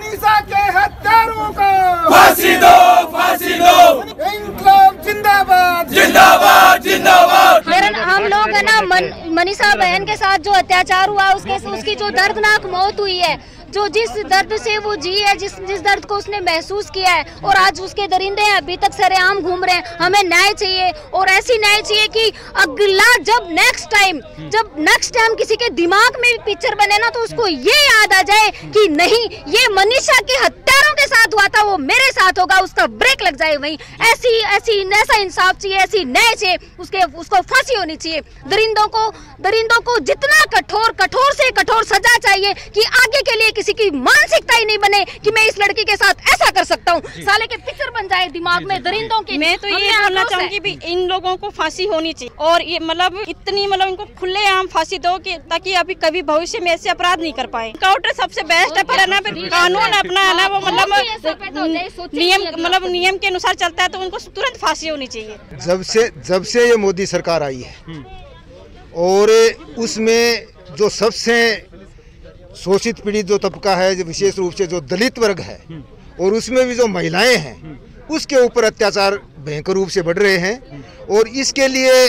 मनीषा के हत्यारों को फांसी दो, फांसी दो। इंकलाब जिंदाबाद, जिंदाबाद, जिंदाबाद। हम लोग है ना मनीषा बहन के साथ जो अत्याचार हुआ उसकी जो दर्दनाक मौत हुई है, जो जिस दर्द से वो जी है, जिस दर्द को उसने महसूस किया है, और आज उसके दरिंदे अभी तक सरेआम घूम रहे हैं। हमें न्याय चाहिए, और ऐसी न्याय चाहिए कि अगला जब नेक्स्ट टाइम किसी के दिमाग में पिक्चर बने ना, तो उसको ये याद आ जाए कि नहीं, ये मनीषा के हत्यारों के साथ हुआ था, वो मेरे साथ होगा, उसका ब्रेक लग जाए वहीं। ऐसा इंसाफ चाहिए, ऐसी न्याय चाहिए, उसको फांसी होनी चाहिए। दरिंदों को जितना कठोर से कठोर सजा चाहिए कि आगे के लिए किसी की मानसिकता ही नहीं बने कि मैं इस लड़की के साथ ऐसा कर सकता हूँ, साले के पिक्चर बन जाए दिमाग में दरिंदों की। मैं तो ये बोलना चाहूंगी भी इन लोगों को फांसी होनी चाहिए, और ये इनको खुलेआम फांसी दो कि ताकि अभी कभी भविष्य में ऐसे अपराध नहीं कर पाए। काउंटर सबसे बेस्ट है, फिर कानून अपना है ना, वो नियम के अनुसार चलता है, तो उनको तुरंत फांसी होनी चाहिए। जब से ये मोदी सरकार आई है, और उसमें जो सबसे शोषित पीड़ित जो तबका है, विशेष रूप से जो दलित वर्ग है, और उसमें भी जो महिलाएं हैं, उसके ऊपर अत्याचार भयंकर रूप से बढ़ रहे हैं। और इसके लिए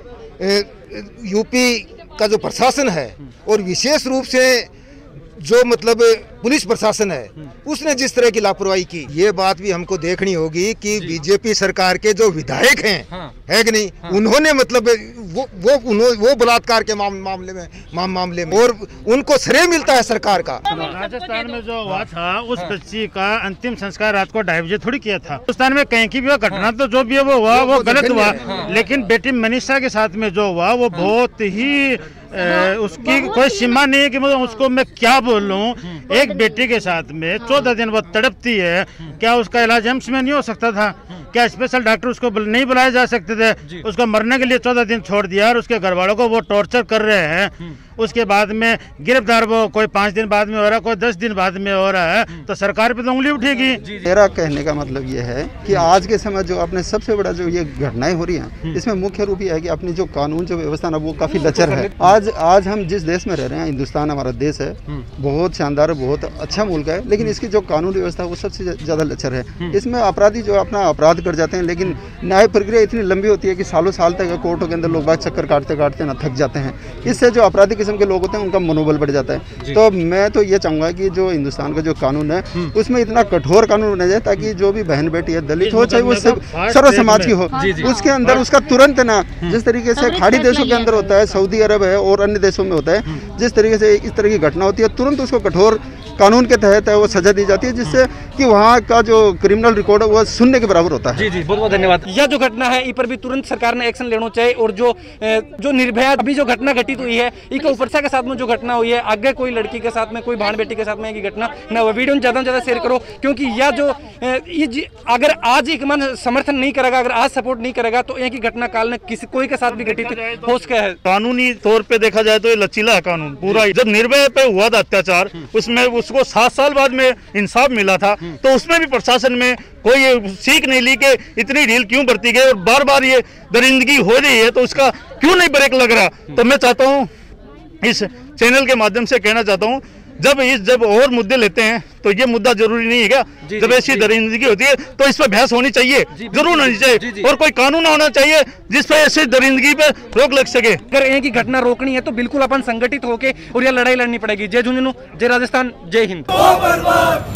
यूपी का जो प्रशासन है, और विशेष रूप से जो पुलिस प्रशासन है, उसने जिस तरह की लापरवाही की, ये बात भी हमको देखनी होगी कि बीजेपी सरकार के जो विधायक हैं, है कि नहीं, उन्होंने वो बलात्कार के मामले में और उनको श्रेय मिलता है सरकार का। राजस्थान में जो हुआ था, उस बच्ची का अंतिम संस्कार रात को 2:30 बजे थोड़ी किया था। राजस्थान में कहीं की भी घटना तो जो भी है वो हुआ, वो गलत हुआ, लेकिन बेटी मनीषा के साथ में जो हुआ वो बहुत ही उसकी कोई सीमा नहीं है कि उसको मैं क्या बोलूं। एक बेटी के साथ में 14 दिन वो तड़पती है, क्या उसका इलाज एम्स में नहीं हो सकता था? क्या स्पेशल डॉक्टर उसको नहीं बुलाए जा सकते थे? उसको मरने के लिए 14 दिन छोड़ दिया, और उसके घर वालों को वो टॉर्चर कर रहे हैं। उसके बाद में गिरफ्तार वो कोई 5 दिन बाद में हो रहा है, कोई 10 दिन बाद में हो रहा है, तो सरकार पे तो उंगली उठेगी। मेरा कहने का मतलब ये है कि आज के समय जो अपने सबसे बड़ा जो ये घटनाएं हो रही हैं, इसमें मुख्य रूप ये है कि अपनी जो कानून जो व्यवस्था ना, वो काफी लचर है। आज हम जिस देश में रह रहे हैं, हिंदुस्तान हमारा देश है, बहुत शानदार, बहुत अच्छा मुल्क है, लेकिन इसकी जो कानून व्यवस्था वो सबसे ज्यादा लचर है। इसमें अपराधी जो अपना अपराध कर जाते हैं, लेकिन न्याय प्रक्रिया इतनी लंबी होती है कि सालों साल तक कोर्टों के अंदर लोग बात चक्कर काटते ना थक जाते हैं। इससे जो अपराधी किस्म के लोग होते हैं, उनका मनोबल बढ़ जाता है। तो मैं तो ये चाहूंगा कि जो हिंदुस्तान का जो कानून है, उसमें इतना कठोर कानून बना जाए ताकि जो भी बहन बेटी है, दलित हो चाहे वो सर्व समाज की हो, उसके अंदर उसका तुरंत ना, जिस तरीके से खाड़ी देशों के अंदर होता है, सऊदी अरब है और अन्य देशों में होता है, जिस तरीके से इस तरह की घटना होती है, तुरंत उसको कठोर कानून के तहत है वो सजा दी जाती है, जिससे कि वहाँ का जो क्रिमिनल रिकॉर्ड है वो शून्य के बराबर होता है। जी बहुत बहुत धन्यवाद। यह जो घटना है, इन पर भी तुरंत सरकार ने एक्शन लेना चाहिए, और जो निर्भया अभी जो घटना घटित हुई है, एक उपरसा के साथ में जो घटना हुई है, आगे कोई लड़की के साथ में, कोई बहन बेटी के साथ में की घटना न, वीडियो ज्यादा से ज्यादा शेयर करो, क्योंकि यह जो अगर आज एक मन समर्थन नहीं करेगा, अगर आज सपोर्ट नहीं करेगा, तो यह की घटना काल में किसी कोई के साथ भी घटित हो सके है। कानूनी तौर पे देखा जाए तो ये लचीला है कानून पूरा। जब निर्भया पे हुआ था अत्याचार, उसमें उसको 7 साल बाद में इंसाफ मिला था, तो उसमें भी प्रशासन में कोई सीख नहीं ली कि इतनी ढील क्यों बरती गई, और बार बार ये दरिंदगी हो रही है, तो उसका क्यों नहीं ब्रेक लग रहा। तो मैं चाहता हूँ, इस चैनल के माध्यम से कहना चाहता हूँ, जब और मुद्दे लेते हैं तो ये मुद्दा जरूरी नहीं है क्या? जब ऐसी दरिंदगी होती है तो इस पर बहस होनी चाहिए, जरूर होनी चाहिए, और कोई कानून होना चाहिए जिस पर ऐसी दरिंदगी पे रोक लग सके। अगर यह की घटना रोकनी है तो बिल्कुल अपन संगठित होके और यह लड़ाई लड़नी पड़ेगी। जय झुंझुनू, जय राजस्थान, जय हिंद।